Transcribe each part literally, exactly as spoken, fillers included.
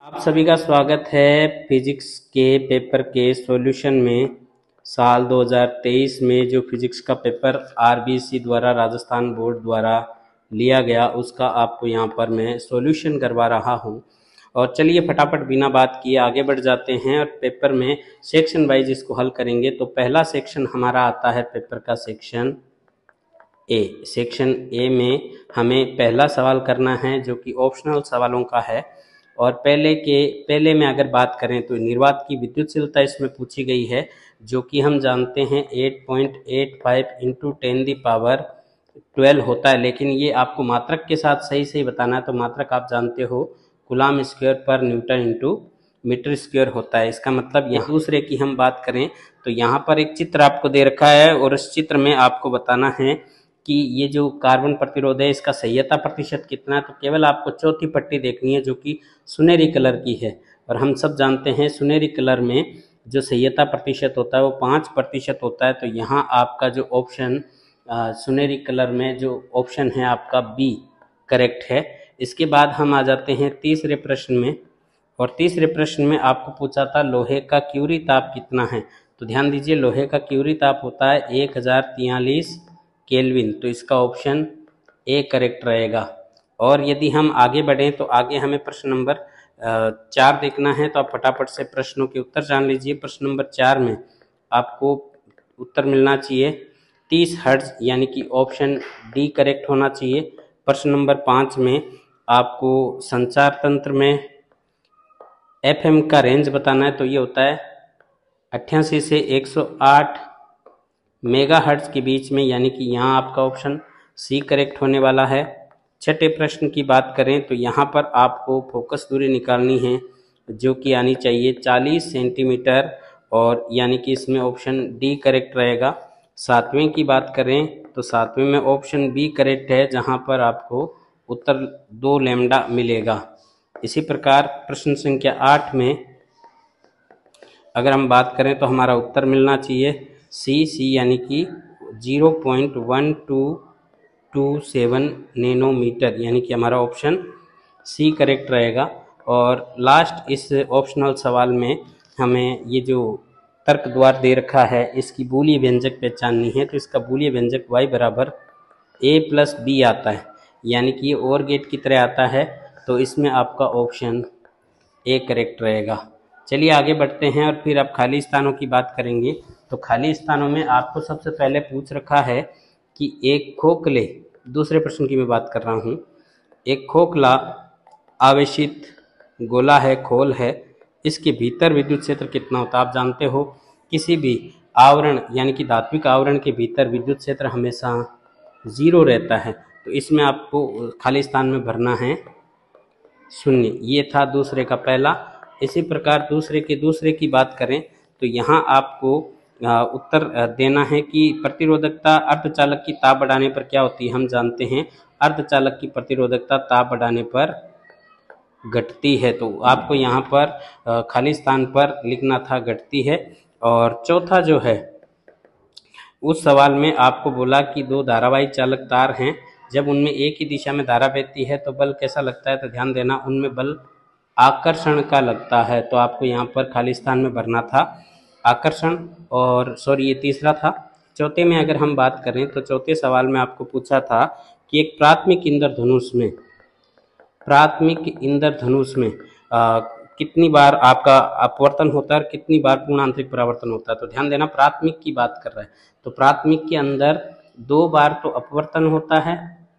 आप सभी का स्वागत है फिजिक्स के पेपर के सॉल्यूशन में। साल दो हज़ार तेईस में जो फिजिक्स का पेपर आरबीसी द्वारा राजस्थान बोर्ड द्वारा लिया गया उसका आपको यहाँ पर मैं सॉल्यूशन करवा रहा हूँ। और चलिए फटाफट बिना बात किए आगे बढ़ जाते हैं और पेपर में सेक्शन वाइज इसको हल करेंगे। तो पहला सेक्शन हमारा आता है पेपर का सेक्शन ए। सेक्शन ए में हमें पहला सवाल करना है जो कि ऑप्शनल सवालों का है। और पहले के पहले में अगर बात करें तो निर्वात की विद्युतशीलता इसमें पूछी गई है, जो कि हम जानते हैं आठ पॉइंट आठ पाँच into ten the power twelve होता है। लेकिन ये आपको मात्रक के साथ सही सही बताना है। तो मात्रक आप जानते हो कूलाम स्क्वायर पर न्यूटन इंटू मीटर स्क्वायर होता है। इसका मतलब ये दूसरे की हम बात करें तो यहाँ पर एक चित्र आपको दे रखा है और इस चित्र में आपको बताना है कि ये जो कार्बन प्रतिरोध है इसका सह्यता प्रतिशत कितना है। तो केवल आपको चौथी पट्टी देखनी है जो कि सुनहरी कलर की है। और हम सब जानते हैं सुनहरी कलर में जो सह्यता प्रतिशत होता है वो पाँच प्रतिशत होता है। तो यहाँ आपका जो ऑप्शन सुनहरी कलर में जो ऑप्शन है आपका बी करेक्ट है। इसके बाद हम आ जाते हैं तीसरे प्रश्न में। और तीसरे प्रश्न में आपको पूछा था लोहे का क्यूरी ताप कितना है। तो ध्यान दीजिए लोहे का क्यूरी ताप होता है एक हज़ार तियालीस केल्विन। तो इसका ऑप्शन ए करेक्ट रहेगा। और यदि हम आगे बढ़ें तो आगे हमें प्रश्न नंबर चार देखना है। तो आप फटाफट से प्रश्नों के उत्तर जान लीजिए। प्रश्न नंबर चार में आपको उत्तर मिलना चाहिए तीस हर्ट्ज, यानी कि ऑप्शन डी करेक्ट होना चाहिए। प्रश्न नंबर पाँच में आपको संचार तंत्र में एफएम का रेंज बताना है। तो ये होता है अट्ठासी से एक सौ आठ मेगा हर्ट्ज के बीच में, यानी कि यहाँ आपका ऑप्शन सी करेक्ट होने वाला है। छठे प्रश्न की बात करें तो यहाँ पर आपको फोकस दूरी निकालनी है जो कि आनी चाहिए चालीस सेंटीमीटर, और यानी कि इसमें ऑप्शन डी करेक्ट रहेगा। सातवें की बात करें तो सातवें में ऑप्शन बी करेक्ट है, जहाँ पर आपको उत्तर दो लैम्डा मिलेगा। इसी प्रकार प्रश्न संख्या आठ में अगर हम बात करें तो हमारा उत्तर मिलना चाहिए सी सी यानी कि zero point one two two seven nanometre, यानी कि हमारा ऑप्शन सी करेक्ट रहेगा। और लास्ट इस ऑप्शनल सवाल में हमें ये जो तर्क द्वार दे रखा है इसकी बूलिय व्यंजक पहचाननी है। तो इसका बूलिय व्यंजक y बराबर ए प्लस बी आता है, यानी कि ये ओर गेट की तरह आता है। तो इसमें आपका ऑप्शन ए करेक्ट रहेगा। चलिए आगे बढ़ते हैं और फिर आप खाली स्थानों की बात करेंगे। तो खाली स्थानों में आपको सबसे पहले पूछ रखा है कि एक खोखले, दूसरे प्रश्न की मैं बात कर रहा हूँ, एक खोखला आवेशित गोला है, खोल है, इसके भीतर विद्युत क्षेत्र कितना होता है। आप जानते हो किसी भी आवरण यानी कि धात्विक आवरण के भीतर विद्युत क्षेत्र हमेशा जीरो रहता है। तो इसमें आपको खाली स्थान में भरना है शून्य। ये था दूसरे का पहला। इसी प्रकार दूसरे के दूसरे की बात करें तो यहाँ आपको उत्तर देना है कि प्रतिरोधकता अर्धचालक की ताप बढ़ाने पर क्या होती है। हम जानते हैं अर्धचालक की प्रतिरोधकता ताप बढ़ाने पर घटती है। तो आपको यहाँ पर खाली स्थान पर लिखना था घटती है। और चौथा जो है उस सवाल में आपको बोला कि दो धारावाही चालक तार हैं, जब उनमें एक ही दिशा में धारा बहती है तो बल कैसा लगता है। तो ध्यान देना उनमें बल आकर्षण का लगता है। तो आपको यहाँ पर खाली स्थान में भरना था आकर्षण। और सॉरी ये तीसरा था। चौथे में अगर हम बात करें तो चौथे सवाल में आपको पूछा था कि एक प्राथमिक इंद्रधनुष में प्राथमिक इंद्रधनुष में आ, कितनी बार आपका अपवर्तन होता है और कितनी बार पूर्ण आंतरिक परावर्तन होता है। तो ध्यान देना प्राथमिक की बात कर रहा है। तो प्राथमिक के अंदर दो बार तो अपवर्तन होता है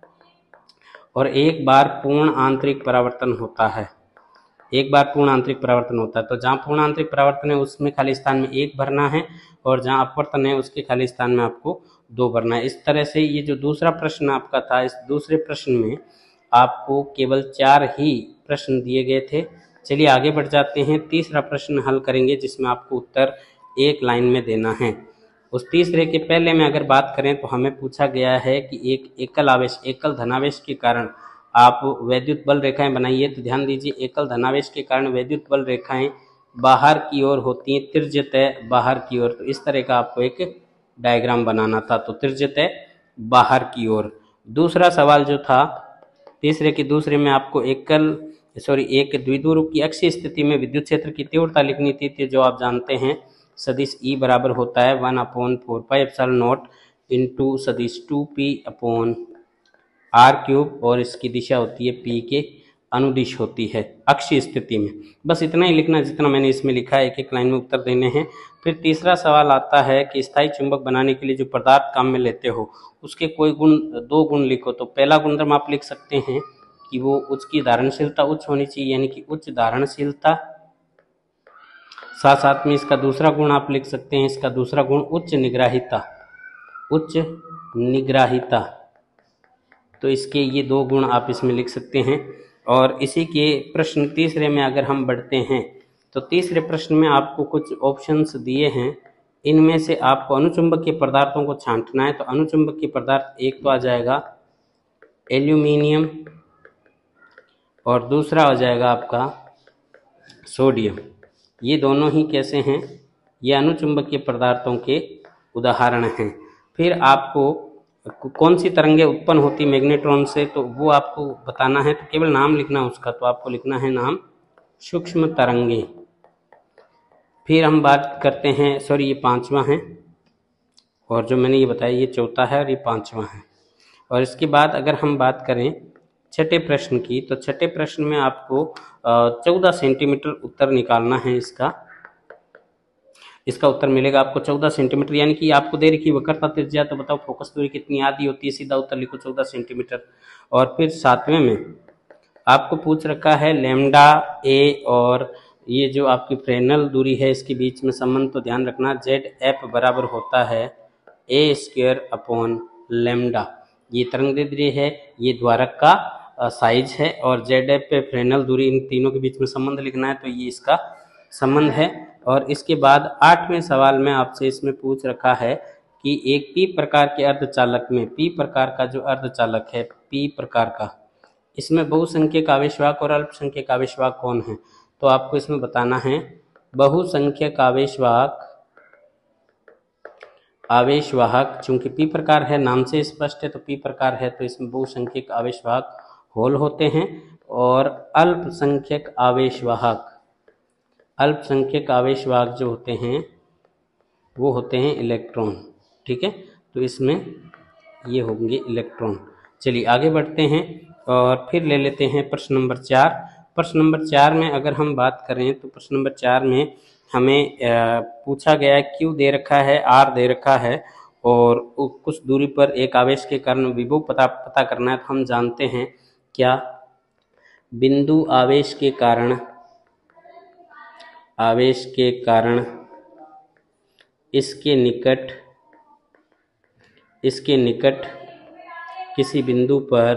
और एक बार पूर्ण आंतरिक परावर्तन होता है। एक बार पूर्ण आंतरिक परावर्तन होता है। तो जहाँ पूर्ण आंतरिक परावर्तन है उसमें खाली स्थान में एक भरना है, और जहाँ अपवर्तन है उसके खाली स्थान में आपको दो भरना है। इस तरह से ये जो दूसरा प्रश्न आपका था, इस दूसरे प्रश्न में आपको केवल चार ही प्रश्न दिए गए थे। चलिए आगे बढ़ जाते हैं। तीसरा प्रश्न हल करेंगे जिसमें आपको उत्तर एक लाइन में देना है। उस तीसरे के पहले में अगर बात करें तो हमें पूछा गया है कि एक एकल आवेश एकल धनावेश के कारण आप वैद्युत बल रेखाएं बनाइए। तो ध्यान दीजिए एकल धनावेश के कारण वैद्युत बल रेखाएं बाहर की ओर होती हैं, त्रिज्यतः बाहर की ओर। तो इस तरह का आपको एक डायग्राम बनाना था। तो त्रिज्यतः बाहर की ओर। दूसरा सवाल जो था तीसरे के दूसरे में आपको एकल सॉरी एक द्विध्रुव की अक्षीय स्थिति में विद्युत क्षेत्र की तीव्रता लिखनी थी, थी जो आप जानते हैं सदिश ई बराबर होता है one upon four pi epsilon naught into सदिश two P upon R cube, और इसकी दिशा होती है पी के अनुदिश होती है अक्षीय स्थिति में। बस इतना ही लिखना जितना मैंने इसमें लिखा है, एक एक लाइन में उत्तर देने हैं। फिर तीसरा सवाल आता है कि स्थायी चुंबक बनाने के लिए जो पदार्थ काम में लेते हो उसके कोई गुण, दो गुण लिखो। तो पहला गुणधर्म आप लिख सकते हैं कि वो उसकी धारणशीलता उच्च होनी चाहिए, यानी कि उच्च धारणशीलता। साथ साथ में इसका दूसरा गुण आप लिख सकते हैं, इसका दूसरा गुण उच्च निग्राहिता, उच्च निग्राहिता। तो इसके ये दो गुण आप इसमें लिख सकते हैं। और इसी के प्रश्न तीसरे में अगर हम बढ़ते हैं तो तीसरे प्रश्न में आपको कुछ ऑप्शंस दिए हैं, इनमें से आपको अनुचुंबकीय पदार्थों को छांटना है। तो अनुचुंबकीय पदार्थ एक तो आ जाएगा एल्यूमिनियम और दूसरा हो जाएगा आपका सोडियम। ये दोनों ही कैसे हैं, ये अनुचुंबकीय पदार्थों के उदाहरण हैं। फिर आपको कौन सी तरंगें उत्पन्न होती मैग्नेट्रॉन से, तो वो आपको बताना है। तो केवल नाम लिखना उसका, तो आपको लिखना है नाम सूक्ष्म तरंगें। फिर हम बात करते हैं, सॉरी ये पांचवा है और जो मैंने ये बताया ये चौथा है और ये पांचवा है। और इसके बाद अगर हम बात करें छठे प्रश्न की, तो छठे प्रश्न में आपको चौदह सेंटीमीटर उत्तर निकालना है। इसका इसका उत्तर मिलेगा आपको चौदह सेंटीमीटर, यानी कि आपको दे रखी वक्रता त्रिज्या, तो बताओ फोकस दूरी कितनी आधी होती है, सीधा उत्तर लिखो चौदह सेंटीमीटर। और फिर सातवें में आपको पूछ रखा है लेमडा ए और ये जो आपकी फ्रेनल दूरी है इसके बीच में संबंध, तो ध्यान रखना जेड एफ बराबर होता है ए स्क्वायर अपॉन लेमडा। ये तरंग दैर्ध्य है, ये द्वारक का साइज है, और जेड एफ पे फ्रेनल दूरी, इन तीनों के बीच में संबंध लिखना है, तो ये इसका संबंध है। और इसके बाद आठवें सवाल में आपसे इसमें पूछ रखा है कि एक पी प्रकार के अर्धचालक में, पी प्रकार का जो अर्धचालक है पी प्रकार का, इसमें बहुसंख्यक आवेशवाहक और अल्पसंख्यक आवेशवाहक कौन है। तो आपको इसमें बताना है बहुसंख्यक आवेशवाहक, आवेशवाहक चूंकि पी प्रकार है नाम से स्पष्ट है, तो पी प्रकार है तो इसमें बहुसंख्यक आवेशवाहक होल होते हैं। और अल्पसंख्यक आवेशवाहक, अल्पसंख्यक आवेशवाहक जो होते हैं वो होते हैं इलेक्ट्रॉन। ठीक है, तो इसमें ये होंगे इलेक्ट्रॉन। चलिए आगे बढ़ते हैं और फिर ले लेते हैं प्रश्न नंबर चार। प्रश्न नंबर चार में अगर हम बात करें तो प्रश्न नंबर चार में हमें पूछा गया है क्यू दे रखा है, आर दे रखा है और कुछ दूरी पर एक आवेश के कारण विभव पता पता करना है। तो हम जानते हैं क्या, बिंदु आवेश के कारण, आवेश के कारण इसके निकट, इसके निकट किसी बिंदु पर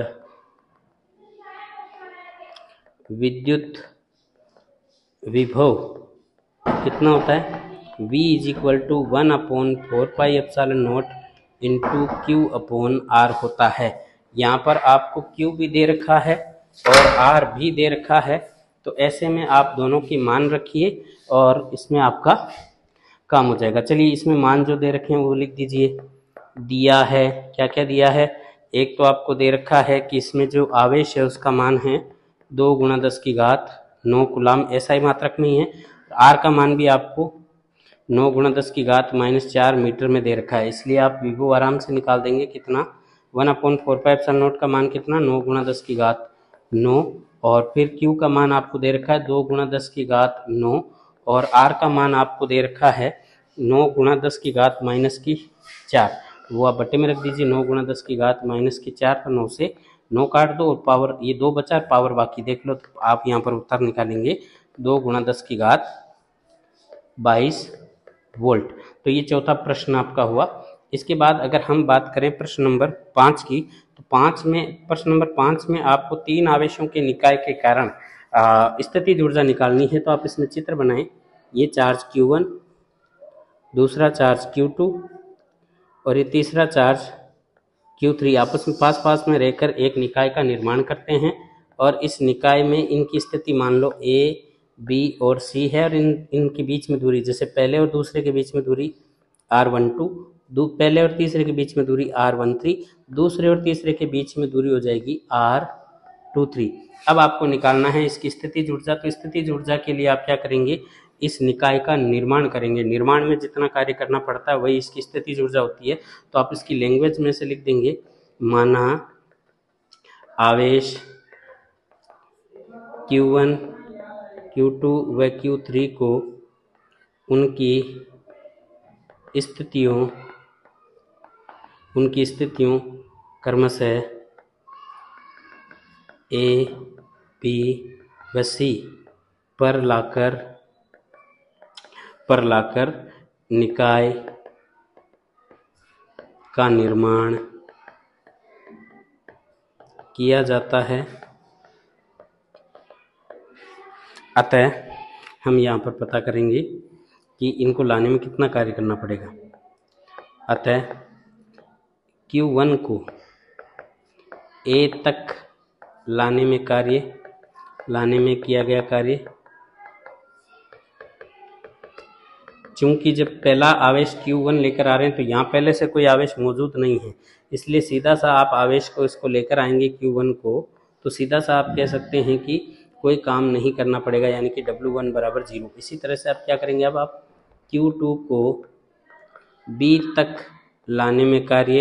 विद्युत विभव कितना होता है, V is equal to one upon four pi epsilon naught into Q upon R होता है। यहाँ पर आपको Q भी दे रखा है और R भी दे रखा है, तो ऐसे में आप दोनों की मान रखिए और इसमें आपका काम हो जाएगा। चलिए इसमें मान जो दे रखे हैं वो लिख दीजिए। दिया है, क्या क्या दिया है, एक तो आपको दे रखा है कि इसमें जो आवेश है उसका मान है दो गुणा दस की घात नौ कूलाम, ऐसा ही मात्रक में ही है। आर का मान भी आपको नौ गुणा दस की घात माइनस चार मीटर में दे रखा है, इसलिए आप विभव आराम से निकाल देंगे कितना, one upon four pi epsilon naught का मान कितना, नौ गुणा दस की घात नौ, और फिर क्यू का मान आपको दे रखा है दो गुणा दस की घात नौ, और आर का मान आपको दे रखा है नौ गुणा दस की घात माइनस की चार, वो आप बट्टे में रख दीजिए। नौ गुणा दस की घात माइनस की चार, तो नौ से नौ काट दो और पावर ये दो बचा, पावर बाकी देख लो, तो आप यहाँ पर उत्तर निकालेंगे दो गुणा दस की घात बाईस वोल्ट। तो ये चौथा प्रश्न आपका हुआ। इसके बाद अगर हम बात करें प्रश्न नंबर पाँच की, तो पाँच में, प्रश्न नंबर पाँच में आपको तीन आवेशों के निकाय के कारण स्थितिज ऊर्जा निकालनी है। तो आप इसमें चित्र बनाएं, ये चार्ज क्यू वन, दूसरा चार्ज क्यू टू और ये तीसरा चार्ज क्यू थ्री आपस में पास पास में रहकर एक निकाय का निर्माण करते हैं, और इस निकाय में इनकी स्थिति मान लो ए, बी और सी है, और इन इनके बीच में दूरी, जैसे पहले और दूसरे के बीच में दूरी आर वन टू, पहले और तीसरे के बीच में दूरी आर वन थ्री, दूसरे और तीसरे के बीच में दूरी हो जाएगी आर टू थ्री। अब आपको निकालना है इसकी स्थितिज ऊर्जा। तो स्थितिज ऊर्जा के लिए आप क्या करेंगे, इस निकाय का निर्माण करेंगे। निर्माण में जितना कार्य करना पड़ता है वही इसकी स्थितिज ऊर्जा होती है। तो आप इसकी लैंग्वेज में से लिख देंगे, माना आवेश क्यू वन, क्यू टू व क्यू थ्री को उनकी स्थितियों उनकी स्थितियों क्रमशः ए, बी व सी पर लाकर पर लाकर निकाय का निर्माण किया जाता है। अतः हम यहाँ पर पता करेंगे कि इनको लाने में कितना कार्य करना पड़ेगा। अतः क्यू वन को ए तक लाने में कार्य लाने में किया गया कार्य, चूंकि जब पहला आवेश क्यू वन लेकर आ रहे हैं तो यहाँ पहले से कोई आवेश मौजूद नहीं है, इसलिए सीधा सा आप आवेश को इसको लेकर आएंगे क्यू वन को, तो सीधा सा आप कह सकते हैं कि कोई काम नहीं करना पड़ेगा, यानी कि डब्ल्यू वन बराबर जीरो। इसी तरह से आप क्या करेंगे, अब आप क्यू टू को बी तक लाने में कार्य,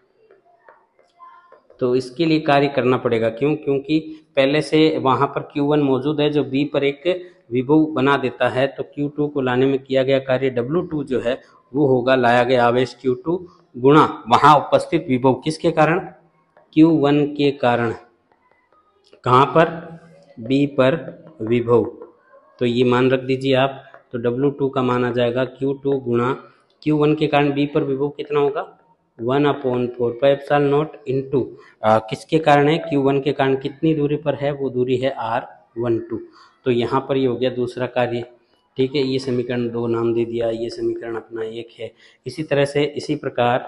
तो इसके लिए कार्य करना पड़ेगा। क्यों? क्योंकि पहले से वहाँ पर क्यू वन मौजूद है जो बी पर एक विभव बना देता है। तो क्यू टू को लाने में किया गया कार्य डब्ल्यू टू जो है वो होगा लाया गया आवेश क्यू टू गुणा वहाँ उपस्थित विभव किसके कारण, क्यू वन के कारण। कहाँ पर? बी पर विभव। तो ये मान रख दीजिए आप। तो डब्ल्यू टू का मान आ जाएगा क्यू टू गुणा क्यू वन के कारण बी पर विभव कितना होगा, one upon four pi epsilon naught into किसके कारण है, क्यू वन के कारण कितनी दूरी पर है, वो दूरी है आर वन टू। तो यहाँ पर ये हो गया दूसरा कार्य। ठीक है, ये समीकरण दो नाम दे दिया, ये समीकरण अपना एक है। इसी तरह से इसी प्रकार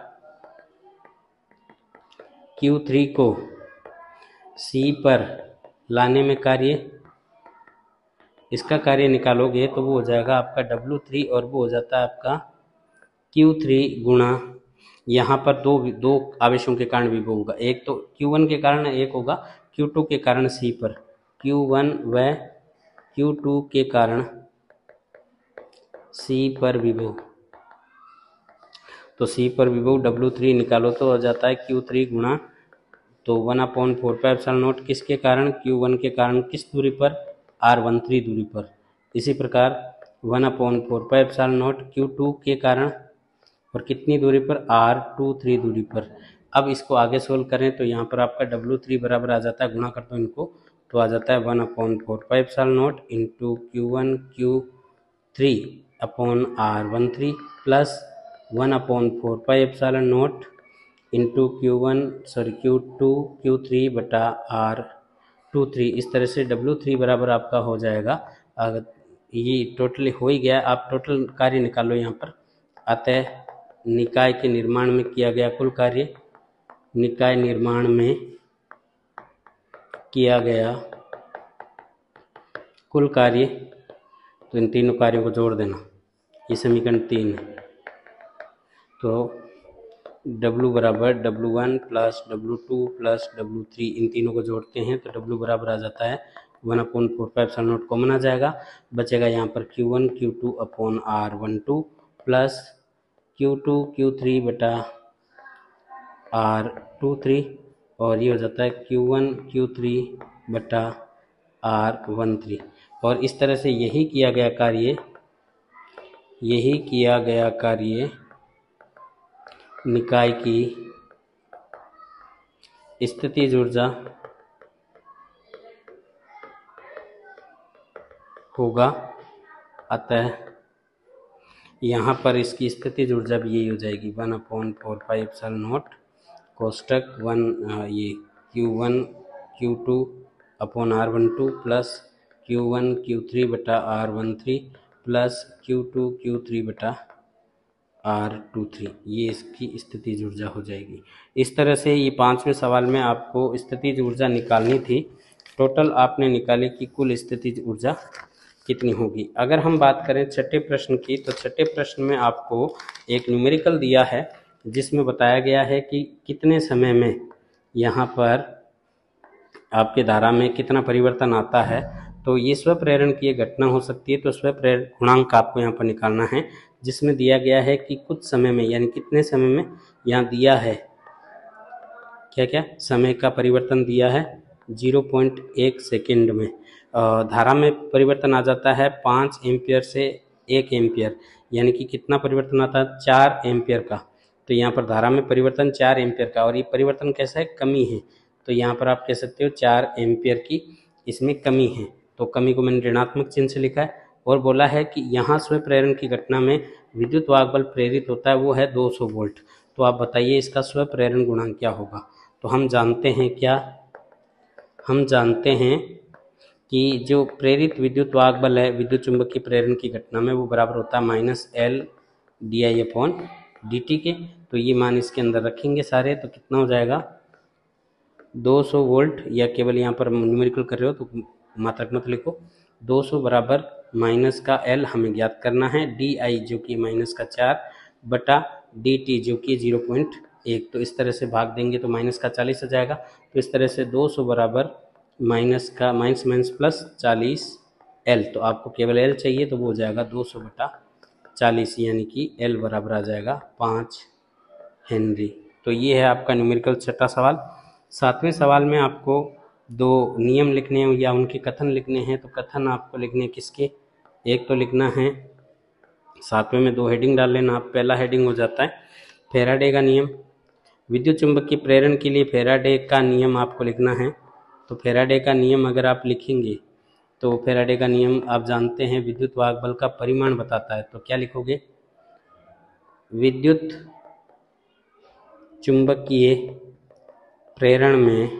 क्यू थ्री को सी पर लाने में कार्य, इसका कार्य निकालोगे तो वो हो जाएगा आपका डब्ल्यू थ्री और वो हो जाता है आपका क्यू थ्री गुणा यहाँ पर दो दो आवेशों के कारण विभव होगा, एक तो क्यू वन के कारण, एक होगा क्यू टू के कारण सी पर। क्यू वन व क्यू टू के कारण सी पर विभव, तो सी पर विभव डब्ल्यू थ्री निकालो तो हो जाता है क्यू थ्री गुणा तो one upon four pi epsilon naught किसके कारण, क्यू वन के कारण किस दूरी पर, आर वन थ्री दूरी पर। इसी प्रकार one upon four pi epsilon naught q two के कारण और कितनी दूरी पर, आर टू थ्री दूरी पर। अब इसको आगे सोल्व करें तो यहाँ पर आपका डब्ल्यू थ्री बराबर आ जाता है, गुणा कर दो इनको तो आ जाता है one upon four pi epsilon naught into q one q three upon r one three plus one upon four pi epsilon naught into q one sorry q two q three बटा आर टू थ्री। इस तरह से W three बराबर आपका हो जाएगा। अगर ये टोटली हो ही गया, आप टोटल कार्य निकालो यहाँ पर। अतः निकाय के निर्माण में किया गया कुल कार्य, निकाय निर्माण में किया गया कुल कार्य, तो इन तीनों कार्यों को जोड़ देना, ये समीकरण तीन है। तो W बराबर W one plus W two plus W three, इन तीनों को जोड़ते हैं तो W बराबर आ जाता है one upon four pi epsilon naught common आ जाएगा, बचेगा यहाँ पर q one q two upon r one two plus q two q three बटा आर टू थ्री और ये हो जाता है क्यू वन क्यू थ्री बटा आर वन थ्री। और इस तरह से यही किया गया कार्य यही किया गया कार्य निकाय की स्थितिज ऊर्जा होगा। अतः यहाँ पर इसकी स्थितिज ऊर्जा भी यही हो जाएगी one upon four pi epsilon naught कोष्टक वन ये q one q two upon r one two plus q one q three बटा r one three plus q two q three बटा आर टू थ्री, ये इसकी स्थितिज ऊर्जा हो जाएगी। इस तरह से ये पाँचवें सवाल में आपको स्थितिज ऊर्जा निकालनी थी। टोटल आपने निकाली कि कुल स्थितिज ऊर्जा कितनी होगी। अगर हम बात करें छठे प्रश्न की, तो छठे प्रश्न में आपको एक न्यूमेरिकल दिया है जिसमें बताया गया है कि कितने समय में यहाँ पर आपके धारा में कितना परिवर्तन आता है, तो ये स्वप्रेरण की एक घटना हो सकती है। तो स्वप्रेरण गुणांक आपको यहाँ पर निकालना है, जिसमें दिया गया है कि कुछ समय में, यानी कितने समय में, यहाँ दिया है क्या क्या समय का परिवर्तन दिया है ज़ीरो पॉइंट एक सेकेंड में। धारा में परिवर्तन आ जाता है पाँच एम्पियर से एक एम्पियर, यानी कि कितना परिवर्तन आता है, चार एम्पियर का। तो यहाँ पर धारा में परिवर्तन चार एम्पियर का, और ये परिवर्तन कैसा है, कमी है। तो यहाँ पर आप कह सकते हो चार एम्पियर की इसमें कमी है। तो कमी को मैंने ऋणात्मक चिन्ह से लिखा है, और बोला है कि यहाँ स्वप्रेरण की घटना में विद्युत वाहक बल प्रेरित होता है, वो है दो सौ वोल्ट। तो आप बताइए इसका स्वप्रेरण गुणांक क्या होगा। तो हम जानते हैं क्या, हम जानते हैं कि जो प्रेरित विद्युत वाहक बल है विद्युत चुंबकीय प्रेरण की घटना में, वो बराबर होता है minus L D I upon D T के। तो ये मान इसके अंदर रखेंगे सारे, तो कितना हो जाएगा दो सौ वोल्ट, या केवल यहाँ पर न्यूमेरिकल कर रहे हो तो मात्रक मत लिखो। दो सौ बराबर माइनस का एल हमें ज्ञात करना है, डी आई जो कि माइनस का चार बटा डी टी जो कि जीरो पॉइंट एक। तो इस तरह से भाग देंगे तो माइनस का चालीस आ जाएगा। तो इस तरह से दो सौ बराबर माइनस का माइनस माइनस प्लस चालीस एल, तो आपको केवल एल चाहिए, तो वो हो जाएगा दो सौ बटा चालीस, यानी कि एल बराबर आ जाएगा पाँच हेनरी। तो ये है आपका न्यूमेरिकल छठा सवाल। सातवें सवाल में आपको दो नियम लिखने हैं या उनके कथन लिखने हैं। तो कथन आपको लिखने किसके, एक तो लिखना है, सातवें में दो हेडिंग डाल लेना आप। पहला हेडिंग हो जाता है फैराडे का नियम। विद्युत चुंबकीय प्रेरण के लिए फैराडे का नियम आपको लिखना है। तो फैराडे का नियम अगर आप लिखेंगे तो फैराडे का नियम आप जानते हैं विद्युत वाहक बल का परिमाण बताता है। तो क्या लिखोगे, विद्युत चुंबकीय प्रेरण में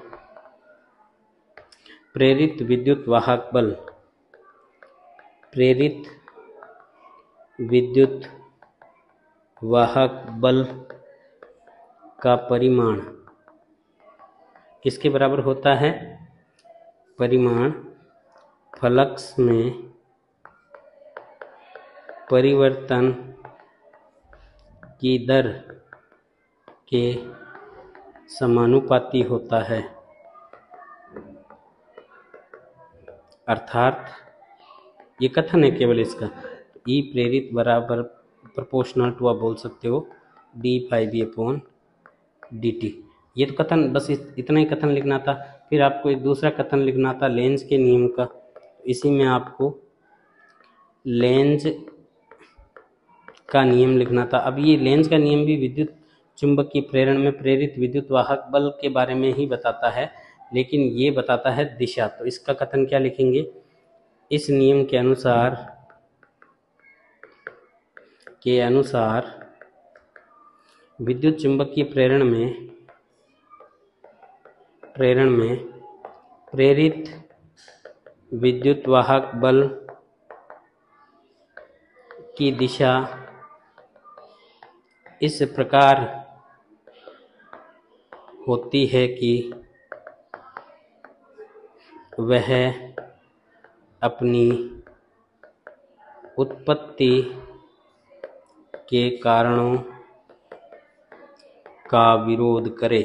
प्रेरित विद्युत वाहक बल, प्रेरित विद्युत वाहक बल का परिमाण किसके बराबर होता है, परिमाण फ्लक्स में परिवर्तन की दर के समानुपाती होता है। अर्थात ये कथन है केवल इसका, ई प्रेरित बराबर प्रोपोर्शनल टू, आप बोल सकते हो D five B upon D T. ये तो कथन, बस इतना ही कथन लिखना था। फिर आपको एक दूसरा कथन लिखना था लेंज के नियम का। इसी में आपको लेंज का नियम लिखना था। अब ये लेंज का नियम भी विद्युत चुंबकीय प्रेरण में प्रेरित विद्युत वाहक बल के बारे में ही बताता है, लेकिन ये बताता है दिशा। तो इसका कथन क्या लिखेंगे, इस नियम के अनुसार के अनुसार विद्युत चुंबकीय प्रेरण में प्रेरण में प्रेरित विद्युत वाहक बल की दिशा इस प्रकार होती है कि वह अपनी उत्पत्ति के कारणों का विरोध करे।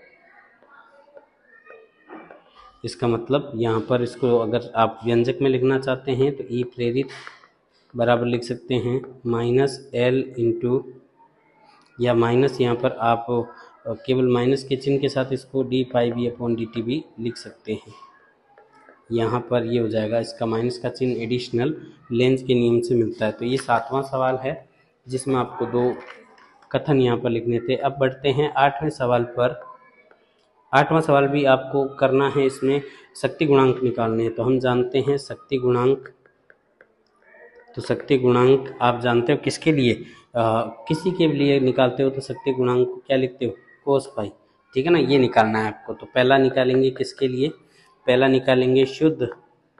इसका मतलब यहाँ पर इसको अगर आप व्यंजक में लिखना चाहते हैं तो ई प्रेरित बराबर लिख सकते हैं माइनस एल इंटू, या माइनस यहाँ पर आप केवल माइनस के चिन्ह के साथ इसको D five B upon D T भी लिख सकते हैं। यहाँ पर ये हो जाएगा, इसका माइनस का चिन्ह एडिशनल लेंज के नियम से मिलता है। तो ये सातवां सवाल है जिसमें आपको दो कथन यहाँ पर लिखने थे। अब बढ़ते हैं आठवें सवाल पर। आठवां सवाल भी आपको करना है, इसमें शक्ति गुणांक निकालने हैं। तो हम जानते हैं शक्ति गुणांक, तो शक्ति गुणांक आप जानते हो किसके लिए, आ, किसी के लिए निकालते हो तो शक्ति गुणांक को क्या लिखते हो, कोस पाई, ठीक है ना, ये निकालना है आपको। तो पहला निकालेंगे किसके लिए, पहला निकालेंगे शुद्ध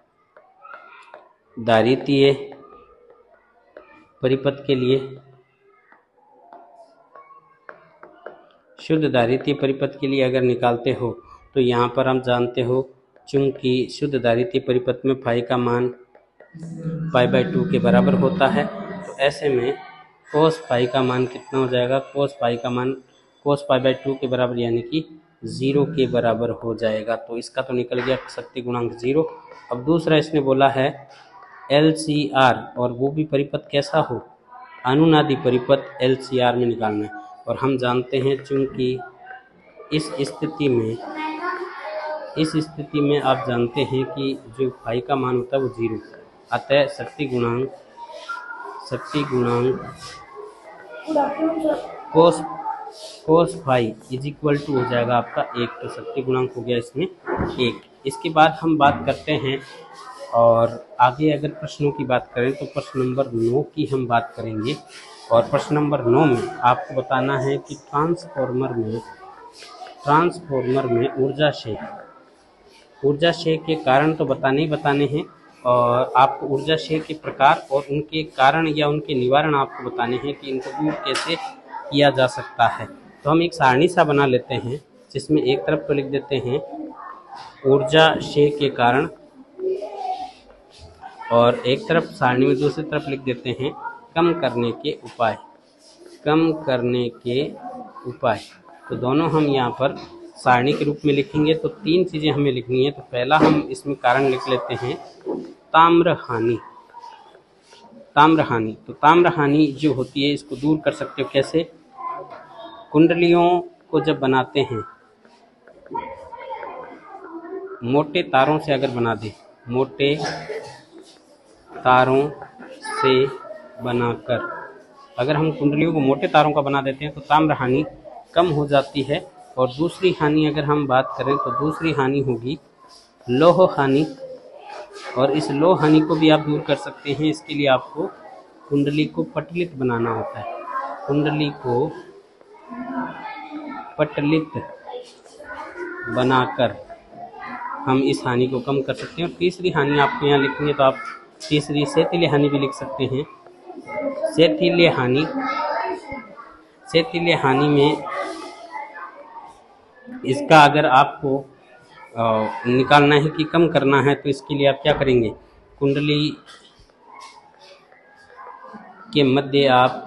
दारितीय परिपथ के लिए। शुद्ध दारितीय परिपथ के लिए अगर निकालते हो तो यहाँ पर हम जानते हो चूंकि शुद्ध दारितीय परिपथ में फाई का मान पाई बाई टू के बराबर होता है, तो ऐसे में कोस पाई का मान कितना हो जाएगा, कोस पाई का मान कोस पाई बाई टू के बराबर, यानी कि जीरो के बराबर हो जाएगा। तो इसका तो निकल गया शक्ति गुणांक जीरो। अब दूसरा इसने बोला है एल सी आर, और वो भी परिपथ कैसा हो, अनुनादी परिपथ एल सी आर में निकालना है। और हम जानते हैं चूंकि इस स्थिति में इस स्थिति में आप जानते हैं कि जो फाई का मान होता है वो जीरो, अतः शक्ति गुणांक शक्ति गुणांक cos cos phi is equal to हो जाएगा आपका एक। तो शक्ति गुणांक हो गया इसमें एक। इसके बाद हम बात करते हैं, और आगे अगर प्रश्नों की बात करें तो प्रश्न नंबर नौ की हम बात करेंगे। और प्रश्न नंबर नौ में आपको बताना है कि ट्रांसफॉर्मर में ट्रांसफॉर्मर में ऊर्जा क्षय ऊर्जा क्षय के कारण तो बताने ही बताने हैं, और आपको ऊर्जा क्षय के प्रकार और उनके कारण या उनके निवारण आपको बताने हैं कि इनको दूर कैसे किया जा सकता है। तो हम एक सारणी सा बना लेते हैं, जिसमें एक तरफ तो लिख देते हैं ऊर्जा क्षय के कारण, और एक तरफ सारणी में दूसरी तरफ लिख देते हैं कम करने के उपाय कम करने के उपाय। तो दोनों हम यहाँ पर सारणी के रूप में लिखेंगे। तो तीन चीज़ें हमें लिखनी है। तो पहला हम इसमें कारण लिख लेते हैं ताम्र हानि ताम्र हानि तो ताम्र हानि जो होती है इसको दूर कर सकते हो कैसे? कुंडलियों को जब बनाते हैं, मोटे तारों से अगर बना दें मोटे तारों से बनाकर अगर हम कुंडलियों को मोटे तारों का बना देते हैं तो ताम्र हानि कम हो जाती है। और दूसरी हानि अगर हम बात करें तो दूसरी हानि होगी लौह हानि, और इस लौह हानि को भी आप दूर कर सकते हैं। इसके लिए आपको कुंडली को पटलित बनाना होता है। कुंडली को पटलित बनाकर हम इस हानि को कम कर सकते हैं। और तीसरी हानि आपको यहाँ लिखनी है, तो आप तीसरी सेतिल्य हानि भी लिख सकते हैं। सेतिल्य हानि सेतिल्य हानि में इसका अगर आपको निकालना है कि कम करना है, तो इसके लिए आप क्या करेंगे? कुंडली के मध्य आप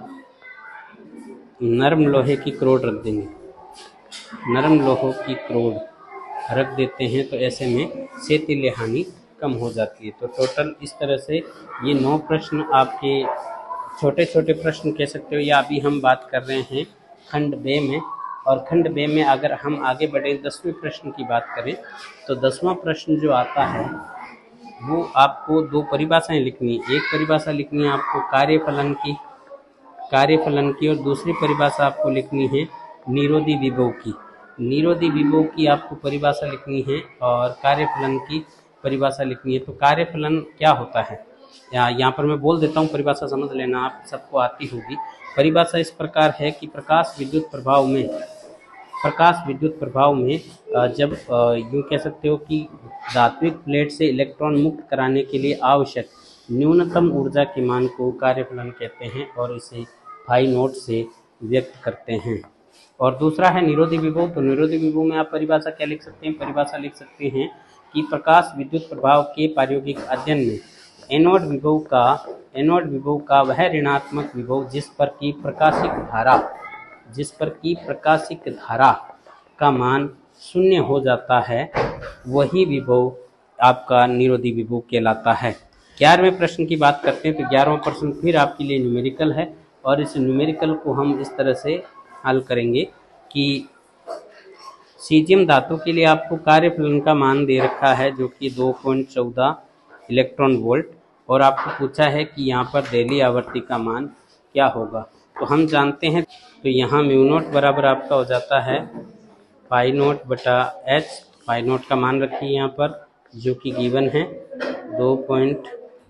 नरम लोहे की क्रोड रख देंगे नरम लोहों की क्रोड रख देते हैं। तो ऐसे में सेतिल्य हानि कम हो जाती है। तो टोटल इस तरह से ये नौ प्रश्न आपके छोटे छोटे प्रश्न कह सकते हो, या अभी हम बात कर रहे हैं खंड बे में। और खंड बे में अगर हम आगे बढ़े दसवें प्रश्न की बात करें तो दसवां प्रश्न जो आता है वो आपको दो परिभाषाएं लिखनी है। एक परिभाषा लिखनी है आपको कार्यफलन की कार्यफलन की और दूसरी परिभाषा आपको लिखनी है निरोधी विभव की निरोधी विभव की आपको परिभाषा लिखनी है, और कार्यफलन की परिभाषा लिखनी है। तो कार्यफलन क्या होता है, या यहाँ पर मैं बोल देता हूँ, परिभाषा समझ लेना, आप सबको आती होगी। परिभाषा इस प्रकार है कि प्रकाश विद्युत प्रभाव में प्रकाश विद्युत प्रभाव में जब यूँ कह सकते हो कि धात्विक प्लेट से इलेक्ट्रॉन मुक्त कराने के लिए आवश्यक न्यूनतम ऊर्जा के मान को कार्यफलन कहते हैं, और इसे फाई नोट से व्यक्त करते हैं। और दूसरा है निरोधी विभव। तो निरोधी विभव में आप परिभाषा क्या लिख सकते हैं? परिभाषा लिख सकते हैं कि प्रकाश विद्युत प्रभाव के प्रायोगिक अध्ययन में एनोड विभव का एनोड विभव का वह ऋणात्मक विभव जिस पर की प्रकाशिक धारा जिस पर की प्रकाशिक धारा का मान शून्य हो जाता है, वही विभव आपका निरोधी विभव कहलाता है। ग्यारहवें प्रश्न की बात करते हैं। तो ग्यारहवां प्रश्न फिर आपके लिए न्यूमेरिकल है, और इस न्यूमेरिकल को हम इस तरह से हल करेंगे कि सीजियम धातु के लिए आपको कार्यफलन का मान दे रखा है जो कि दो पॉइंट चौदह इलेक्ट्रॉन वोल्ट, और आपको पूछा है कि यहाँ पर देली आवृत्ति का मान क्या होगा। तो हम जानते हैं, तो यहाँ म्यू नोट बराबर आपका हो जाता है पाई नोट बटा एच। पाई नोट का मान रखिए यहाँ पर, जो कि गिवन है दो पॉइंट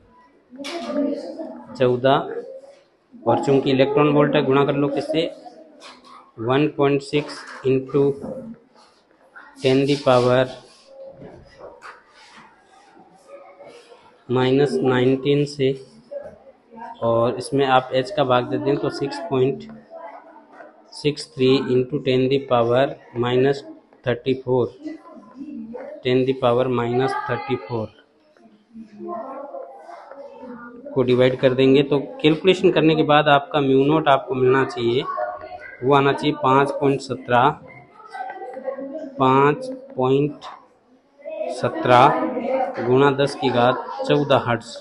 चौदह, और चूँकि इलेक्ट्रॉन वोल्ट है गुणा कर लो किससे one point six into ten the power minus nineteen से, और इसमें आप एच का भाग दे दें तो six point six three into ten the power minus thirty four ten the power minus thirty four को डिवाइड कर देंगे। तो कैलकुलेशन करने के बाद आपका म्यू नोट आपको मिलना चाहिए, वो आना चाहिए पाँच पॉइंट सत्रह पाँच पॉइंट सत्रह गुणा दस की घात चौदह हर्ट्ज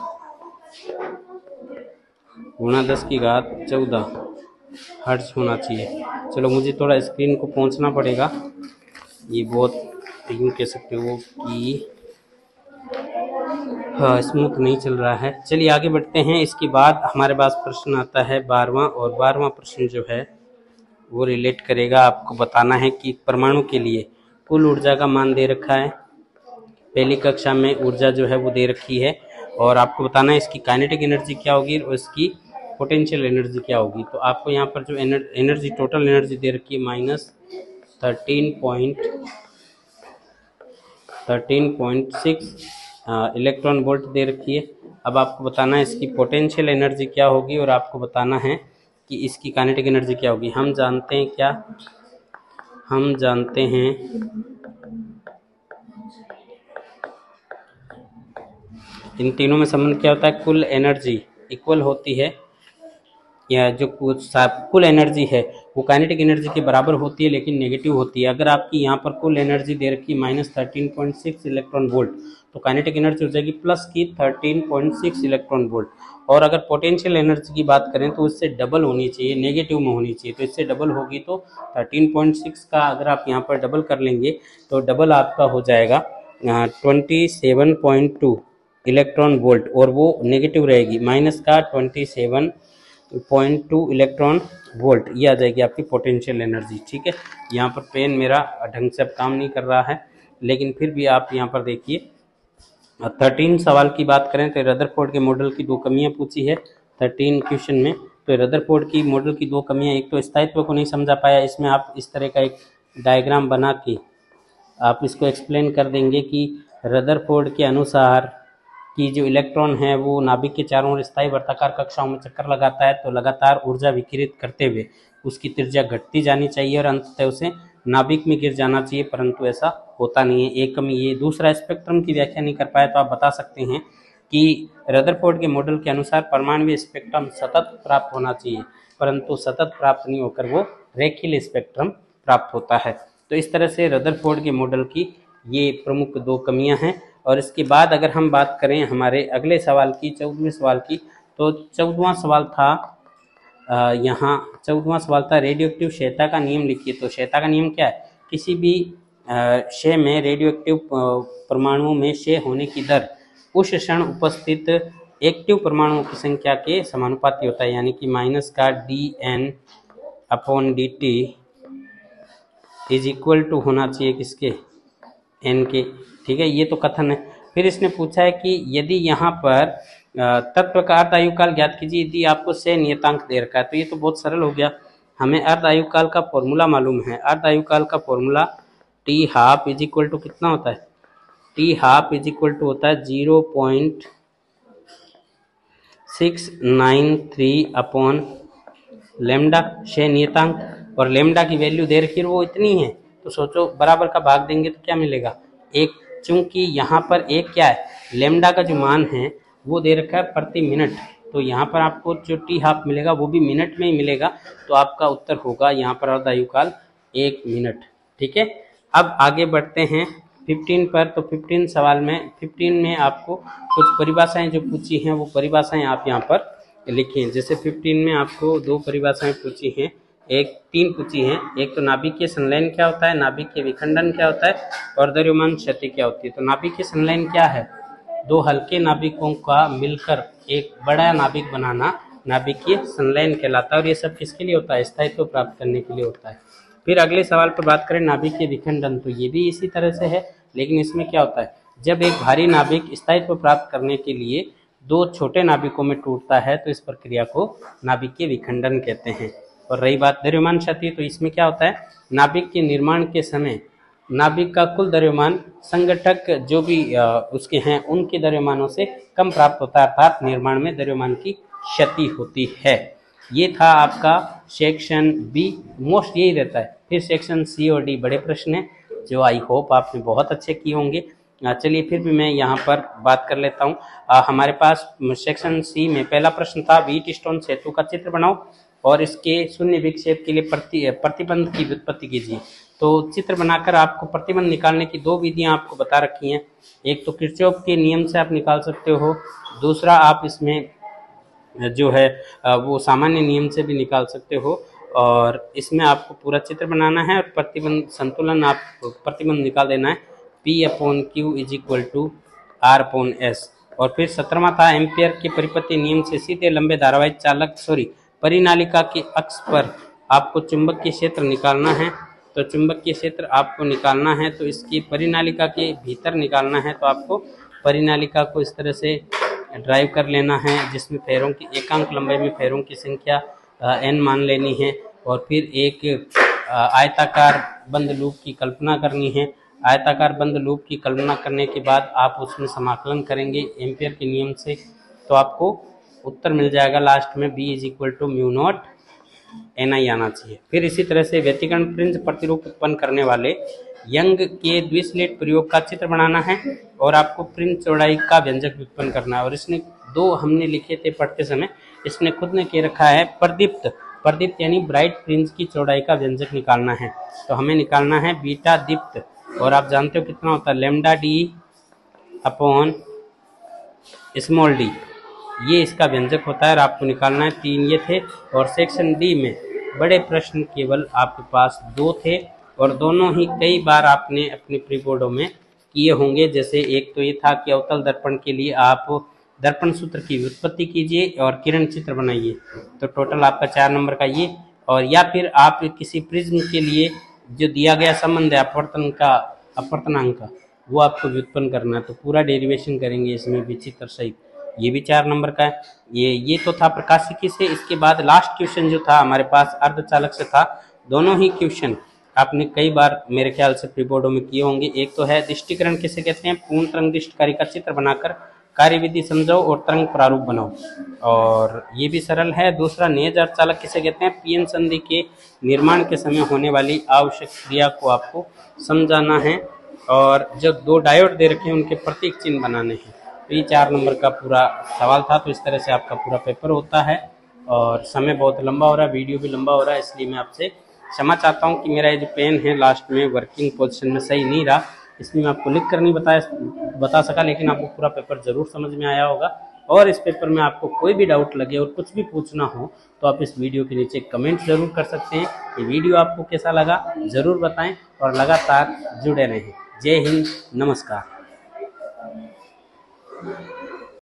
गुणा दस की घात चौदह हर्ट्ज होना चाहिए। चलो मुझे थोड़ा स्क्रीन को पहुंचना पड़ेगा, ये बहुत यूँ कह सकते हो कि हाँ स्मूथ नहीं चल रहा है। चलिए आगे बढ़ते हैं। इसके बाद हमारे पास प्रश्न आता है बारहवां, और बारहवां प्रश्न जो है वो रिलेट करेगा, आपको बताना है कि परमाणु के लिए कुल ऊर्जा का मान दे रखा है। पहली कक्षा में ऊर्जा जो है वो दे रखी है, और आपको बताना है इसकी काइनेटिक एनर्जी क्या होगी और इसकी पोटेंशियल एनर्जी क्या होगी। तो आपको यहाँ पर जो एनर्जी टोटल एनर्जी दे रखी है minus thirteen point thirteen point six electron volt दे रखी है। अब आपको बताना है इसकी पोटेंशियल एनर्जी क्या होगी, और आपको बताना है कि इसकी काइनेटिक एनर्जी क्या होगी। हम जानते हैं क्या, हम जानते हैं इन तीनों में संबंध क्या होता है, कुल एनर्जी इक्वल होती है, या जो कुल एनर्जी है वो काइनेटिक एनर्जी के बराबर होती है लेकिन नेगेटिव होती है। अगर आपकी यहाँ पर कुल एनर्जी दे रखी है minus thirteen point six electron volt, तो काइनेटिक एनर्जी हो जाएगी प्लस की thirteen point six electron volt. और अगर पोटेंशियल एनर्जी की बात करें तो इससे डबल होनी चाहिए, नेगेटिव में होनी चाहिए, तो इससे डबल होगी। तो थर्टीन पॉइंट सिक्स का अगर आप यहाँ पर डबल कर लेंगे तो डबल आपका हो जाएगा twenty seven point two electron volt, और वो नेगेटिव रहेगी माइनस का twenty seven point two electron volt, ये आ जाएगी आपकी पोटेंशियल एनर्जी। ठीक है, यहाँ पर पेन मेरा ढंग से अब काम नहीं कर रहा है, लेकिन फिर भी आप यहाँ पर देखिए थर्टीन सवाल की बात करें तो रदरफोर्ड के मॉडल की दो कमियां पूछी है थर्टीन क्वेश्चन में। तो रदरफोर्ड की मॉडल की दो कमियां, एक तो स्थायित्व को नहीं समझा पाया। इसमें आप इस तरह का एक डायग्राम बना के आप इसको एक्सप्लेन कर देंगे कि रदरफोर्ड के अनुसार कि जो इलेक्ट्रॉन है वो नाभिक के चारों ओर स्थायी वर्ताकार कक्षाओं में चक्कर लगाता है, तो लगातार ऊर्जा विकिरित करते हुए उसकी त्रिज्या घटती जानी चाहिए और अंततः उसे नाभिक में गिर जाना चाहिए, परंतु ऐसा होता नहीं है। एक कमी ये। दूसरा, स्पेक्ट्रम की व्याख्या नहीं कर पाए, तो आप बता सकते हैं कि रदरफोर्ड के मॉडल के अनुसार परमाणु स्पेक्ट्रम सतत प्राप्त होना चाहिए, परंतु सतत प्राप्त नहीं होकर वो रेखीय स्पेक्ट्रम प्राप्त होता है। तो इस तरह से रदरफोर्ड के मॉडल की ये प्रमुख दो कमियां हैं। और इसके बाद अगर हम बात करें हमारे अगले सवाल की, चौदहवें सवाल की, तो चौदहवां सवाल था यहाँ चौदहवां सवाल था रेडियो एक्टिव क्षयता का नियम लिखिए। तो क्षयता का नियम क्या है, किसी भी क्षय में रेडियो एक्टिव परमाणुओं में क्षय होने की दर उस क्षण उपस्थित एक्टिव परमाणुओं की संख्या के समानुपाती होता है, यानी कि माइनस का D N upon D T is equal to होना चाहिए किसके, एन के। ठीक है, ये तो कथन है। फिर इसने पूछा है कि यदि यहाँ पर तत्व का अर्ध आयुकाल ज्ञात कीजिए यदि आपको से नियतांक दे रखा है, तो ये तो बहुत सरल हो गया। हमें अर्ध आयुकाल का फॉर्मूला मालूम है। अर्ध आयुकाल का formula T half is equal to कितना होता है, T half is equal to होता है zero point six nine three upon lambda से नियतांक, और लेमडा की वैल्यू दे रखी है वो इतनी है, तो सोचो बराबर का भाग देंगे तो क्या मिलेगा, एक। चूंकि यहाँ पर एक क्या है, लेमडा का जो मान है वो दे रखा है प्रति मिनट, तो यहाँ पर आपको जो टी हाफ मिलेगा वो भी मिनट में ही मिलेगा, तो आपका उत्तर होगा यहाँ पर अर्ध आयुकाल एक मिनट। ठीक है, अब आगे बढ़ते हैं फिफ्टीन पर। तो फिफ्टीन सवाल में फिफ्टीन में आपको कुछ परिभाषाएं जो पूछी हैं वो परिभाषाएं आप यहाँ पर लिखें। जैसे फिफ्टीन में आपको दो परिभाषाएं पूछी हैं, एक तीन पूछी हैं। एक तो नाभिकीय संलयन क्या होता है, नाभिकीय विखंडन क्या होता है, और द्रव्यमान क्षति क्या होती है। तो नाभिकीय संलयन क्या है, दो हल्के नाभिकों का मिलकर एक बड़ा नाभिक बनाना नाभिकीय संलयन कहलाता है, और ये सब किसके लिए होता है, स्थायित्व प्राप्त करने के लिए होता है। फिर अगले सवाल पर बात करें नाभिकीय विखंडन, तो ये भी इसी तरह से है, लेकिन इसमें क्या होता है, जब एक भारी नाभिक स्थायित्व प्राप्त करने के लिए दो छोटे नाभिकों में टूटता है तो इस प्रक्रिया को नाभिकीय विखंडन कहते हैं। और रही बात द्रव्यमान क्षति, तो इसमें क्या होता है, नाभिक के निर्माण के समय नाभिक का कुल द्रव्यमान संगठक जो भी उसके हैं उनके द्रव्यमानों से कम प्राप्त होता है, अर्थात निर्माण में द्रव्यमान की क्षति होती है। ये था आपका सेक्शन बी, मोस्ट यही रहता है। फिर सेक्शन सी और डी बड़े प्रश्न हैं जो आई होप आपने बहुत अच्छे किए होंगे। चलिए फिर भी मैं यहाँ पर बात कर लेता हूँ। हमारे पास सेक्शन सी में पहला प्रश्न था, व्हीट स्टोन सेतु का चित्र बनाओ और इसके शून्य विक्षेप के लिए प्रति प्रतिबंध की व्युत्पत्ति कीजिए। तो चित्र बनाकर आपको प्रतिबंध निकालने की दो विधियां आपको बता रखी हैं। एक तो किरचॉफ के नियम से आप निकाल सकते हो, दूसरा आप इसमें जो है वो सामान्य नियम से भी निकाल सकते हो। और इसमें आपको पूरा चित्र बनाना है और प्रतिबंध संतुलन आप प्रतिबंध निकाल देना है, P upon Q is equal to R upon S. और फिर सत्रहवां था, एम्पियर के परिपत्र नियम से सीधे लंबे धारावाहिक चालक सॉरी परिनालिका के अक्ष पर आपको चुंबकीय क्षेत्र निकालना है। तो चुंबकीय क्षेत्र आपको निकालना है तो इसकी परिनालिका के भीतर निकालना है। तो आपको परिनालिका को इस तरह से ड्राइव कर लेना है, जिसमें फेरों की एकांक लंबाई में फेरों की संख्या एन मान लेनी है। और फिर एक आयताकार बंद लूप की कल्पना करनी है। आयताकार बंद लूप की कल्पना करने के बाद आप उसमें समाकलन करेंगे एम्पियर के नियम से, तो आपको उत्तर मिल जाएगा लास्ट में B is equal to mu naught N I आना चाहिए। फिर इसी तरह से व्यतिकरण फ्रिंज प्रतिरूप उत्पन्न करने वाले यंग के द्विस्लेट प्रयोग का चित्र बनाना है और आपको फ्रिंज चौड़ाई का व्यंजक व्युत्पन्न करना है। और इसने दो हमने लिखे थे पढ़ते समय, इसने खुद ने के रखा है प्रदीप्त प्रदीप्त यानी ब्राइट फ्रिंज की चौड़ाई का व्यंजक निकालना है। तो हमें निकालना है बीटा दीप्त, और आप जानते हो कितना होता है, lambda D upon small D, ये इसका व्यंजक होता है और आपको निकालना है। तीन ये थे। और सेक्शन डी में बड़े प्रश्न केवल आपके पास दो थे और दोनों ही कई बार आपने अपने प्री बोर्डों में किए होंगे। जैसे एक तो ये था कि अवतल दर्पण के लिए आप दर्पण सूत्र की व्युत्पत्ति कीजिए और किरण चित्र बनाइए, तो टोटल आपका चार नंबर का ये। और या फिर आप किसी प्रिज्म के लिए जो दिया गया संबंध है अपवर्तन का अपवर्तनांक का, वो आपको व्युत्पन्न करना है, तो पूरा डेरिवेशन करेंगे इसमें विचित्र सहित, ये भी चार नंबर का है। ये ये तो था प्रकाशिकी से। इसके बाद लास्ट क्वेश्चन जो था हमारे पास अर्धचालक से था। दोनों ही क्वेश्चन आपने कई बार मेरे ख्याल से प्री बोर्डों में किए होंगे। एक तो है दृष्टिकरण किसे कहते हैं, पूर्ण तरंग दृष्टिकारी का चित्र बनाकर कार्यविधि समझाओ और तरंग प्रारूप बनाओ, और ये भी सरल है। दूसरा नियत अर्धचालक किसे कहते हैं, पीएन संधि के निर्माण के समय होने वाली आवश्यक क्रिया को आपको समझाना है। और जो दो डायोड दे रखे हैं उनके प्रतीक चिन्ह बनाने हैं। तो ये चार नंबर का पूरा सवाल था। तो इस तरह से आपका पूरा पेपर होता है और समय बहुत लंबा हो रहा है, वीडियो भी लंबा हो रहा है, इसलिए मैं आपसे क्षमा चाहता हूँ कि मेरा ये जो पेन है लास्ट में वर्किंग पोजीशन में सही नहीं रहा, इसलिए मैं आपको लिख कर नहीं बताया बता सका, लेकिन आपको पूरा पेपर जरूर समझ में आया होगा। और इस पेपर में आपको कोई भी डाउट लगे और कुछ भी पूछना हो तो आप इस वीडियो के नीचे कमेंट जरूर कर सकते हैं। ये वीडियो आपको कैसा लगा ज़रूर बताएं और लगातार जुड़े रहें। जय हिंद, नमस्कार।